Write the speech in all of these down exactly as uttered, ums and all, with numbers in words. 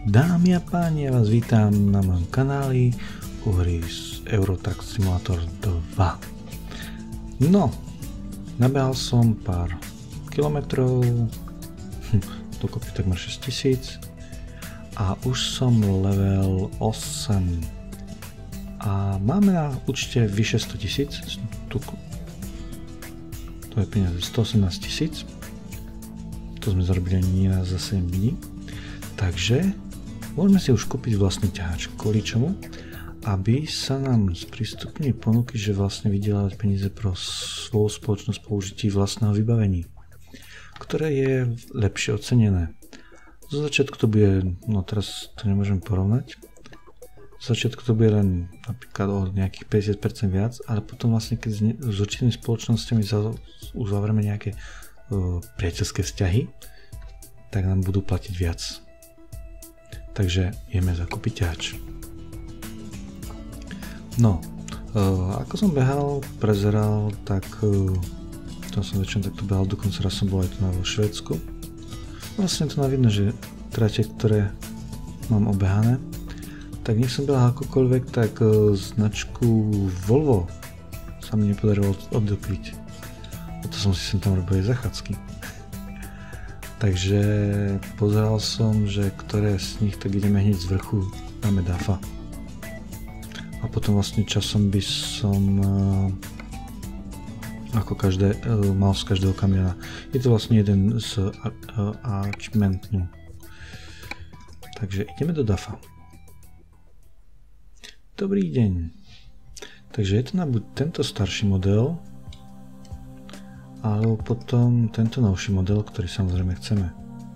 Dámy a páni, ja vás vítam na mojom kanáli u hry Euro Truck Simulator dva. No, nabehal som pár kilometrov, hm, dokopy takmer šesťtisíc a už som level osem. A máme na účte vyše stotisíc, to je peniaze stoosemnásť tisíc, to sme zarobili ani raz za sedem dní, takže môžeme si už kúpiť vlastný ťahač. Kvôli čomu? Aby sa nám sprístupnili ponuky, že vlastne vydelávať peniaze pro svoju spoločnosť použití vlastného vybavení, ktoré je lepšie ocenené. Zo začiatku to bude, no teraz to nemôžem porovnať, zo začiatku to bude len napríklad o nejakých päťdesiat percent viac, ale potom vlastne keď s určitými spoločnosťami uzavrieme nejaké uh, priateľské vzťahy, tak nám budú platiť viac. Takže ideme zakúpiť ťahač. No, uh, ako som behal, prezeral, tak uh, to som väčšinou takto behal, dokonca raz som bol aj tu na vo Švédsku. Vlastne to vidno, že trate, ktoré mám obehané, tak nech som behal akokoľvek, tak uh, značku Volvo sa mi nepodarilo oddokliť. A to som si sem tam robil aj zachádzky. Takže pozeral som, že ktoré z nich, tak ideme hneď z vrchu, dáme dafa. A potom vlastne časom by som uh, ako každé, uh, mal z každého kamiona. Je to vlastne jeden z uh, achievementu. Takže ideme do dafa. Dobrý deň. Takže je to na buď tento starší model, alebo potom tento novší model, ktorý samozrejme chceme.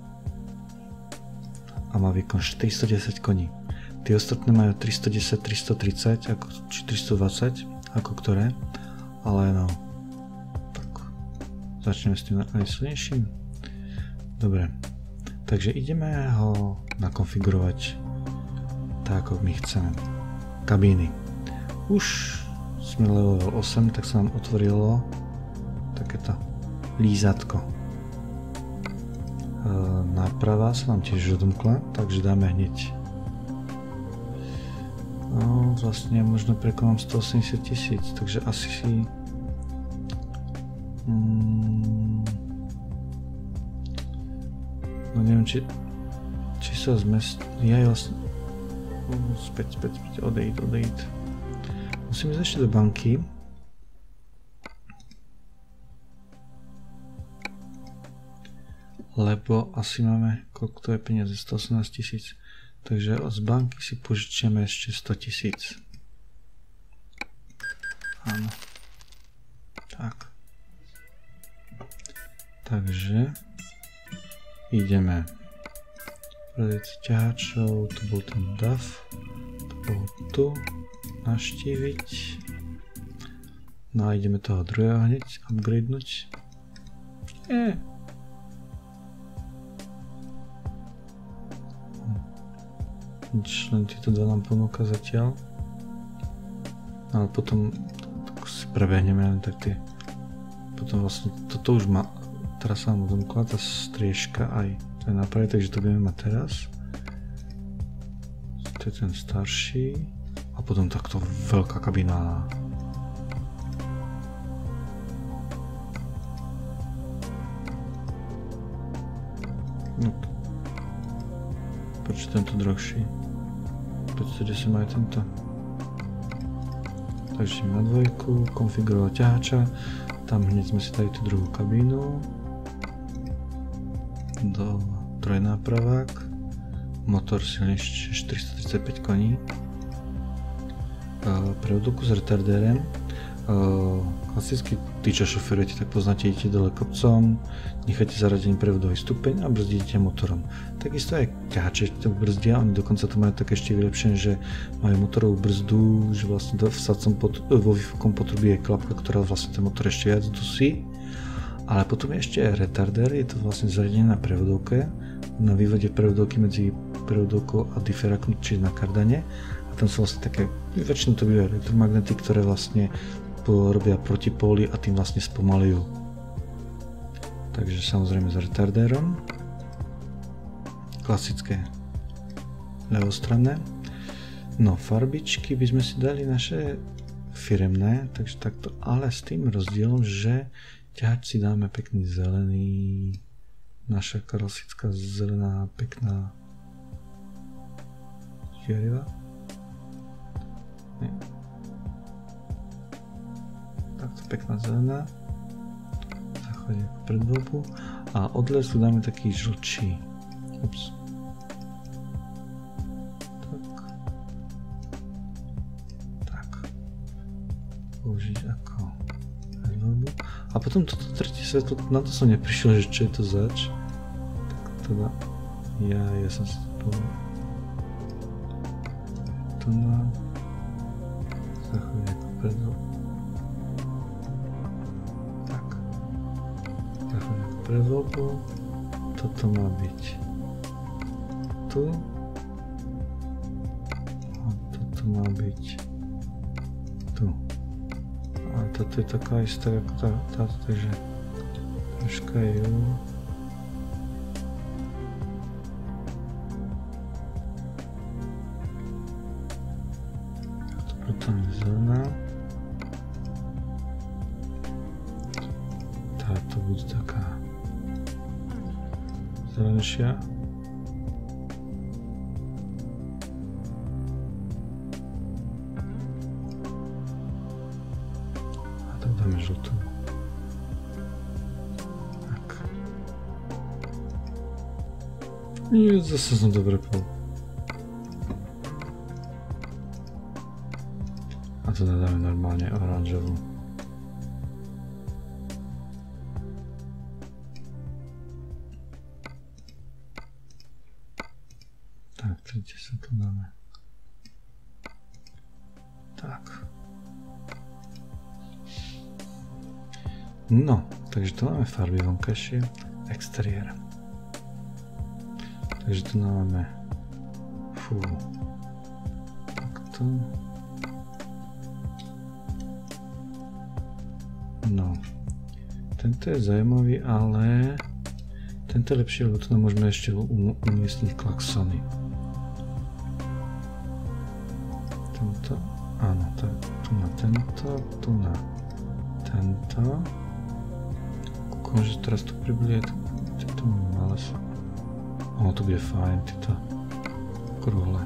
A má výkon štyristodesať koní. Tie ostatné majú tristodesať, tristotridsať, ako, či tristodvadsať, ako ktoré. Ale no, tak začneme s tým najsilnejším. Dobre, takže ideme ho nakonfigurovať tak, ako my chceme. Kabíny. Už sme level osem, tak sa nám otvorilo takéto lízatko. E, náprava sa nám tiež odomkla, takže dáme hneď. No, vlastne možno prekonám stoosemdesiat tisíc, takže asi si... Mm, no neviem, či, či sa zmest... Ja je vlastne... Späť, späť, späť, odejít, odejít. Musím ísť ešte do banky. Lebo asi máme, koľko to je peniaze, stoosemnásť tisíc. Takže z banky si požičiame ešte sto tisíc. Áno. Tak. Takže ideme. Predať ťahačov, tu bol ten daf, to bol tu, naštíviť. No a ideme toho druhého hneď upgradenúť. Nie. Nič, len tieto dva nám ponúka zatiaľ. Ale potom tak si prebehneme len tak tie. Potom vlastne toto už má, teraz sa nám odomkla tá striežka aj to je napraviť, takže to budeme mať teraz. To je ten starší. A potom takto veľká kabína. No. Prečo tento drahší? Prečo desať majú tento? Takže na dvojku, konfigurovať ťahača, tam hneď sme si dali tú druhú kabínu, do trojnápravák, motor silnejší štyristotridsaťpäť koní, prevodovku s retardérem. Klasicky tí, čo šoferujete, tak poznáte, idete dole kopcom, necháte zaradený prevodový stupeň a brzdíte motorom. Takisto aj ťahače to brzdia, oni dokonca to majú tak ešte vylepšené, že majú motorovú brzdu, že vlastne v vsacom pot, vo výfukom potrubí je klapka, ktorá vlastne ten motor ešte viac dusí. Ale potom je ešte retardér, je to vlastne zariadené na prevodovke, na vývode prevodovky medzi prevodovkou a diferákom, čiže na kardane. A tam sú vlastne také, väčšinou to bývajú elektromagnety, ktoré vlastne robia protipóly a tým vlastne spomalujú. Takže samozrejme s retardérom. Klasické ľavostranné. No, farbičky by sme si dali naše firemné, takže takto, ale s tým rozdielom, že ťahač si dáme pekný zelený, naša karosická zelená, pekná žiariva. Nie. Takto pekná zelená, zachodí ako predvoľbu a od lesu dáme taký žlčí. Ups. Použiť ako predvoľbu. A potom toto tretie svetlo, na to som neprišiel, že čo je to zač. Tak teda, ja, ja som si to povedal. To na zachodí ako predvoľbu. Tak. Zachodí ako predvoľbu. Toto má byť tu. A toto má byť tu. A toto je taká istá ako tá, táto, takže troška ju. Takto potom je zelená. Táto bude taká zelenšia. Dáme žltú. Tak. Nie, zase som dobre pol. A teda dáme normálne oranžovú. Tak, tretie sa tu dáme. Tak. No, takže tu máme farby vonkajšie, exteriér. Takže tu máme fú, takto. No, tento je zaujímavý, ale tento je lepší, lebo tu nám môžeme ešte umiestniť klaxony. Tento, áno, tak tu na tento, tu na tento. Že teraz to približuje, to malé sa. O, to bude fajn, tieto krúhle.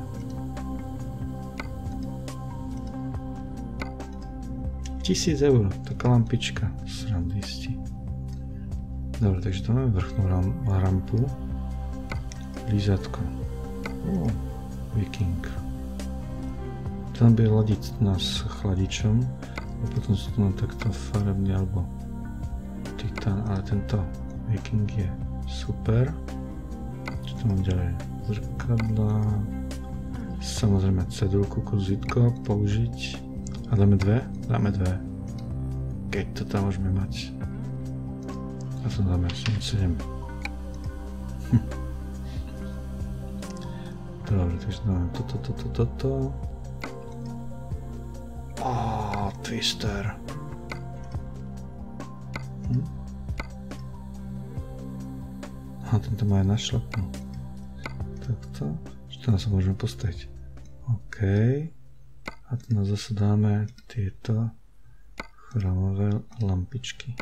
Tisíc eur, taká lampička, srandisti. Dobre, takže tu máme vrchnú ram, rampu. Lízatko. O, Viking. Tam bude ladiť nás chladičom. A potom sú tu nám takto farebný alebo titán, ale tento Viking je super. Čo tu mám ďalej? Zrkadla. Samozrejme cedulku, kozítko použiť. A dáme dve? Dáme dve. Keď to tam môžeme mať. A to dáme sedem. Hm. Dobre, takže dáme toto, toto, toto. Á, twister. Hm. A tento má aj na šlapu. Takto. Čo tam sa môžeme postaviť? OK. A tu nás zase dáme tieto chromové lampičky.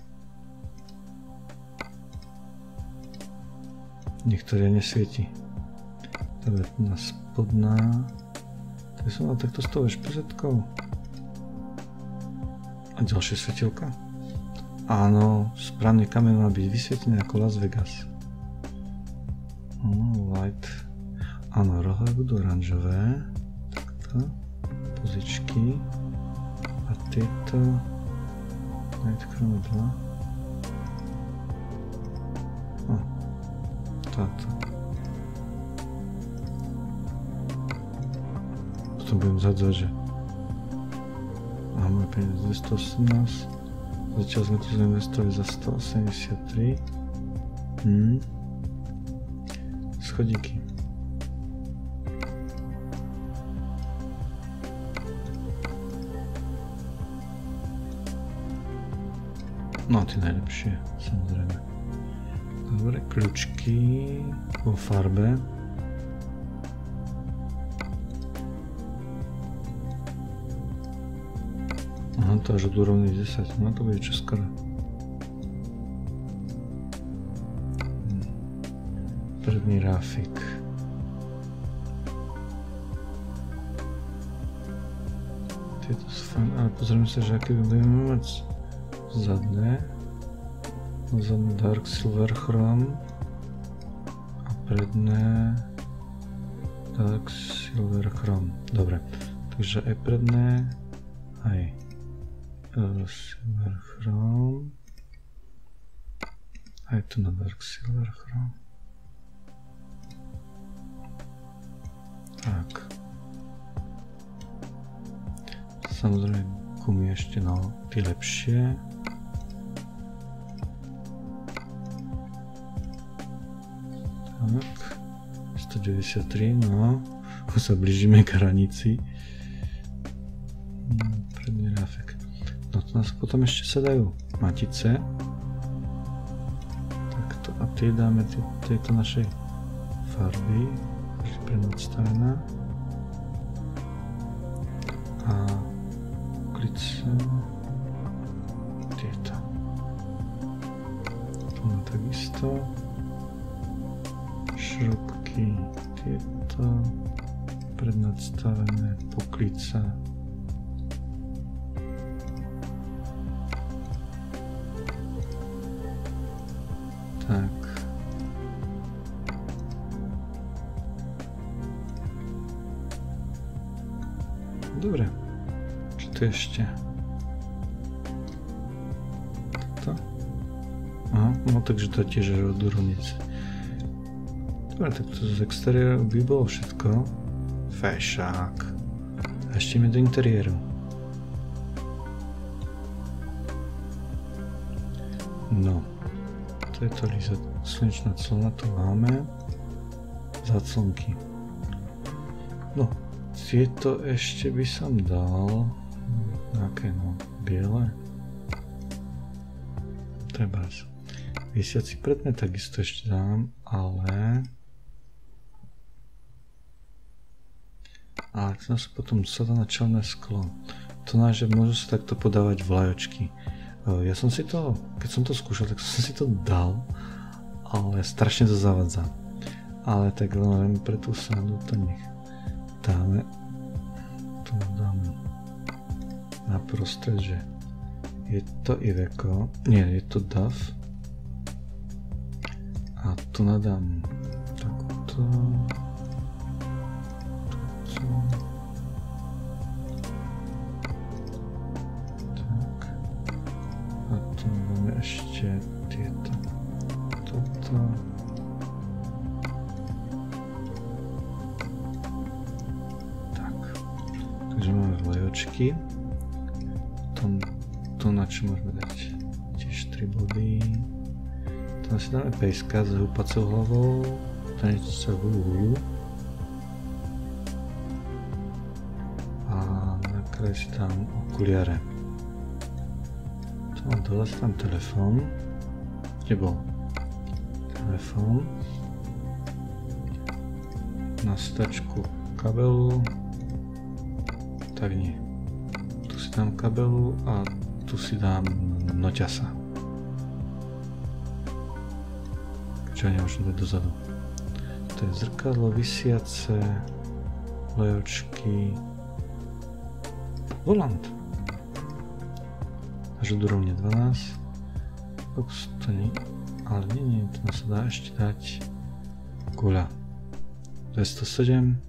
Niektoré nesvieti. Dobre, tu nás spodná. To som mal takto s tou špezetkou. A ďalšie svetielka. Áno, správny kameň má byť vysvietený ako Las Vegas. Oh, light. Áno, rohy budú oranžové. Takto. Pozičky. A tieto... Night chrome dva. Oh, táto. Potom budem zadzať, že máme peniaz dvestoosemnásť. Zatiaľ sme tu zainvestovali za stoosemdesiattri. Hmm. Schodíky. No tie najlepšie, samozrejme. Dobre, kľúčky vo farbe. No to až od úrovne desať, no to bude čoskoro. Predný ráfik. Tieto sú fajn, ale pozrieme sa, že aké budeme mať zadné. Zadné Dark Silver Chrome a predné Dark Silver Chrome. Dobre, takže aj predné, aj uh, Silver Chrome, aj tu na Dark Silver Chrome. Tak. Samozrejme gumy ešte, no, tie lepšie. Tak. stodeväťdesiattri, no. Už sa blížime k hranici. Predný ráfek. No to nás potom ešte sa dajú matice. Takto. A tie dáme tejto našej farby. Prenadstavená. A klice tieto. Tu má takisto. Šrobky tieto. Prednadstavené poklice. Tak. Dobre, čo tu ešte? Toto? Aha, no takže to tiež je od úrovnice. Dobre, tak to z exteriéru by bolo všetko. Fešák. A ešte ideme do interiéru. No, to je to líza. Slnečná clona tu máme. Záclonky. No. Tieto ešte by som dal nejaké, no, biele. Trebárs. Visiaci predmet takisto ešte dám, ale... Ale to sú potom sa dá na čelné sklo. To náš, že môžu sa takto podávať vlajočky. Ja som si to, keď som to skúšal, tak som si to dal, ale strašne to zavadza. Ale tak len pre tú sádu to nech dáme. Tu dáme na prostred, že je to Iveco, nie, je to D A F. A tu nadám takto. Tak. A tu máme ešte tieto. Toto. Takže máme vlajočky. Tom, to na čo môžeme dať tiež tri body. Tam si dáme pejska s húpacou hlavou. Tanicovú hulu. A na kraj si dám okuliare. Tam dole si dám telefón. Kde bol? Telefón. Na stačku kabelu. Tak nie. Tu si dám kabelu a tu si dám noťasa. Čo nemôžem dať dozadu. To je zrkadlo, visiace, lejočky, volant. Až od úrovne dvanásť. Ups, to nie. Ale nie, nie, to sa dá ešte dať guľa. dvestosedem.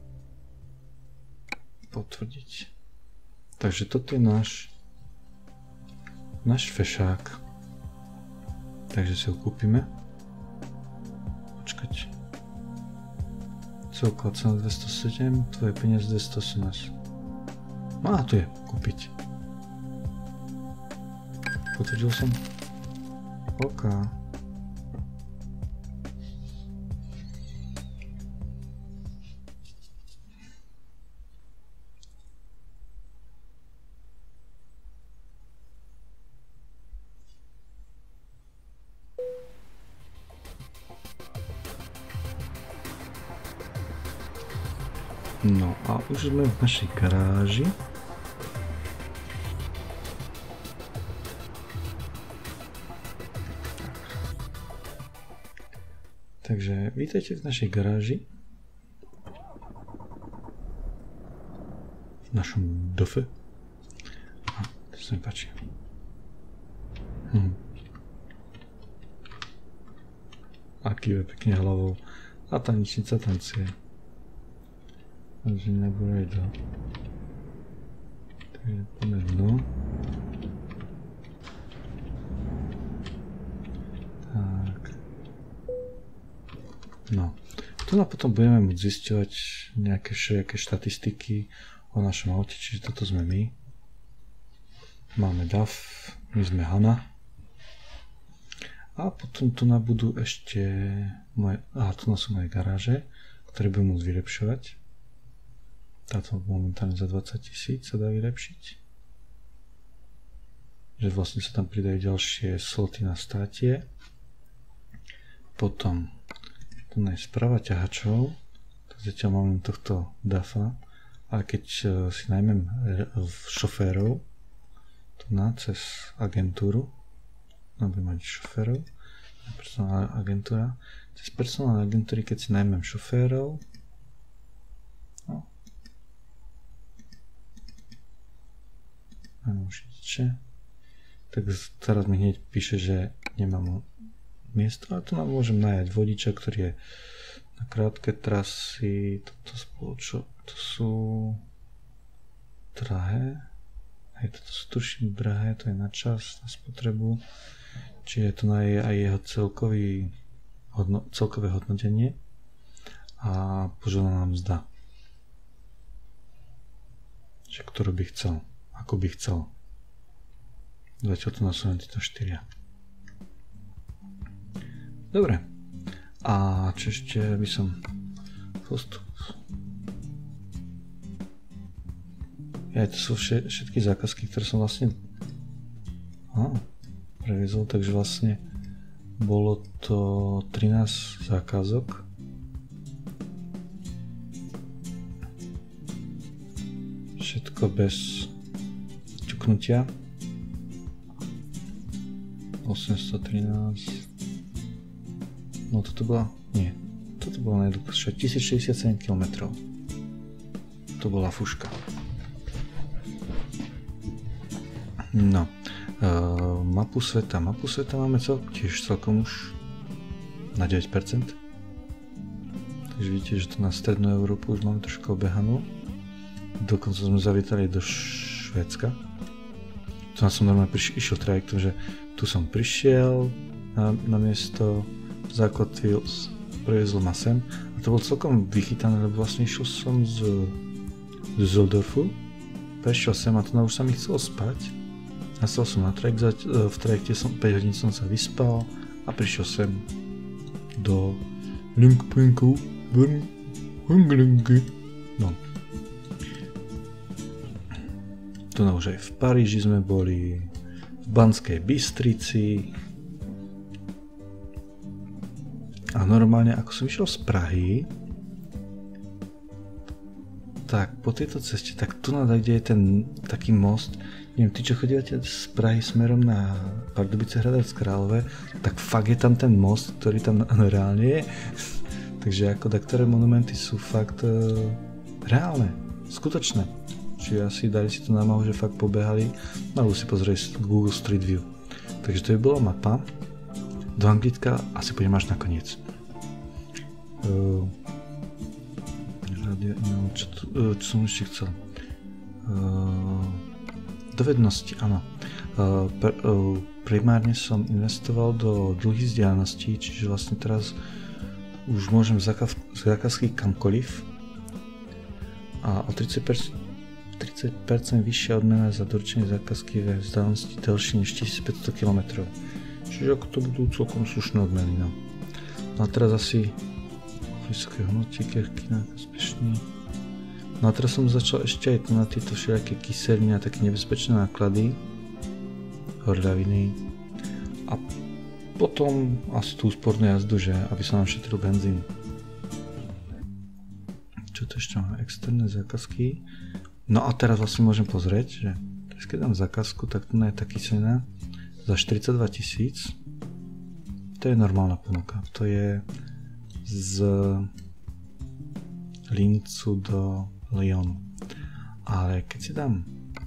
Potvrdiť. Takže toto je náš náš fešák. Takže si ho kúpime. Počkať. Celková cena dvestosedem, tvoje peniaze dvestoosemnásť. No a tu je, kúpiť. Potvrdil som. OK. No a už sme v našej garáži. Takže vítajte v našej garáži. V našom dofe. A, to sa mi páči. Hm. A kýve pekne hlavou. A tanečnica tancuje. Takže nebude do. Takže poďme dnu. Tak. No. Tu na potom budeme môcť zisťovať nejaké všelijaké štatistiky o našom aute, čiže toto sme my. Máme Dav, my sme Hana. A potom tu na budú ešte moje, aha, tu na sú moje garáže, ktoré budem môcť vylepšovať. Táto momentálne za dvadsať tisíc sa dá vylepšiť. Že vlastne sa tam pridajú ďalšie sloty na státie. Potom tu je správa ťahačov. Zatiaľ mám len tohto Dafa. Ale keď si najmem šoférov, tu na cez agentúru, budem mať šoférov, personálna agentúra, cez personálne agentúry, keď si najmem šoférov, no, tak teraz mi hneď píše, že nemám miesto, ale tu nám môžem najať vodiča, ktorý je na krátke trasy. Toto spoločo, to sú drahé, aj toto sú tuším drahé, to je na čas, na spotrebu, čiže to je aj jeho celkový hodno, celkové hodnotenie a požadaná mzda, že ktorú by chcel, ako by chcel. Zatiaľ to nás sú len títo štyria. Dobre. A čo ešte by som postup. Ja, to sú všetky zákazky, ktoré som vlastne á, previezol, takže vlastne bolo to trinásť zákazok. Všetko bez ťuknutia. osemstotrinásť. No toto bola, nie, toto bola najdlhšia, tisícšesťdesiatsedem kilometrov. To bola fuška. No, uh, mapu sveta, mapu sveta máme cel, tiež celkom už na deväť percent. Takže vidíte, že to na strednú Európu už máme trošku obehanú. Dokonca sme zavítali do Švédska. Tu som normálne prišiel, išiel trajektom, že tu som prišiel na, na miesto, zakotvil, previezol ma sem a to bolo celkom vychytané, lebo vlastne išiel som z, z Zoldorfu, prešiel sem a to už sa mi chcelo spať. Nastal som na trajekt, v trajekte som päť hodín som sa vyspal a prišiel sem do Linkpinku, no. Tu už aj v Paríži sme boli, v Banskej Bystrici. A normálne, ako som išiel z Prahy, tak po tejto ceste, tak tu na kde je ten taký most, neviem, tí, čo chodíte z Prahy smerom na Pardubice, Hradec Králové, tak fakt je tam ten most, ktorý tam reálne je. Takže ako ktoré monumenty sú fakt uh, reálne, skutočné. Čiže asi dali si to námahu, že fakt pobehali, alebo si pozrieť Google Street View. Takže to by bola mapa. Do Anglicka asi pôjdem až nakoniec. Uh, čo, uh, čo som ešte chcel? Uh, dovednosti, áno. Uh, pr, uh, primárne som investoval do dlhých vzdialeností, čiže vlastne teraz už môžem zákazky kamkoliv a o tridsať percent, tridsať percent vyššia odmena za doručenie zákazky ve vzdialenosti delšie než tisícpäťsto kilometrov. Čiže ako to budú celkom slušné odmeny. No, no a teraz asi vysoké hodnotíky, kina, úspešný. No a teraz som začal ešte aj na tieto všelijaké kyseliny a také nebezpečné náklady, horľaviny a potom asi tú úspornú jazdu, že aby sa nám šetril benzín. Čo to ešte máme? Externé zákazky. No a teraz vlastne môžem pozrieť, že keď dám zákazku, tak tu je tá kyselina za štyridsaťdva tisíc. To je normálna ponuka. To je z Lincu do Lyonu. Ale keď si dám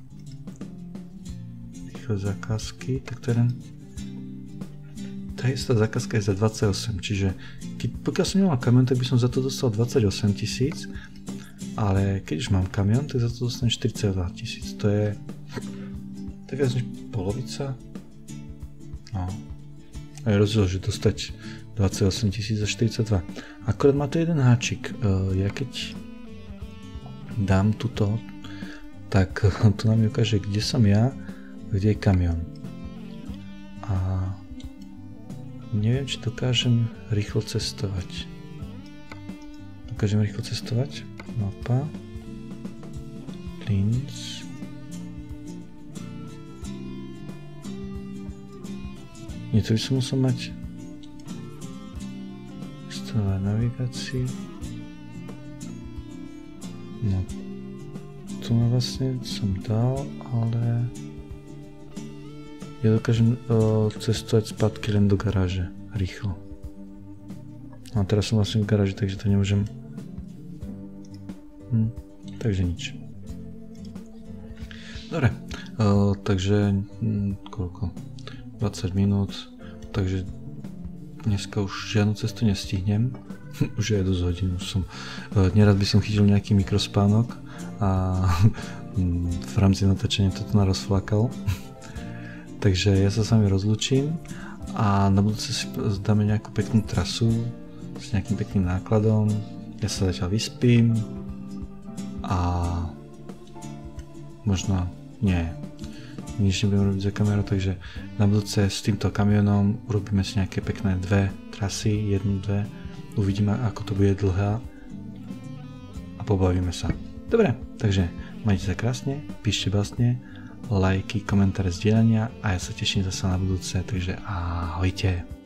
rýchle zákazky, tak to je len tá istá zákazka je za dvadsaťosem, čiže keď, pokiaľ som nemal kamión, tak by som za to dostal dvadsaťosem tisíc, ale keď už mám kamión, tak za to dostanem štyridsaťdva tisíc. To je to je viac než polovica. No. A je rozdiel, že dostať dvadsaťosem tisíc za štyridsaťdva. Akorát má to jeden háčik. Ja keď dám tuto, tak to nám ukáže, kde som ja, kde je kamión. A neviem, či dokážem rýchlo cestovať. Dokážem rýchlo cestovať? Mapa. Linz. Nie, to by som musel mať stále navigácii. No, tu ma vlastne som dal, ale ja dokážem o, cestovať spätky len do garáže, rýchlo. A teraz som vlastne v garáži, takže to nemôžem. Hm, takže nič. Dobre, o, takže hm, koľko? dvadsať minút, takže dneska už žiadnu cestu nestihnem. Už je dosť hodín, už som, nerad by som chytil nejaký mikrospánok a v rámci natáčania toto narozflakal. Takže ja sa s vami rozlúčim a na budúce si dáme nejakú peknú trasu s nejakým pekným nákladom. Ja sa zatiaľ vyspím a možno nie, nič nebudem robiť za kamerou, takže na budúce s týmto kamionom urobíme si nejaké pekné dve trasy, jednu, dve. Uvidíme, ako to bude dlhá a pobavíme sa. Dobre, takže majte sa krásne, píšte básne, lajky, komentáre, zdieľania a ja sa teším zase na budúce, takže ahojte.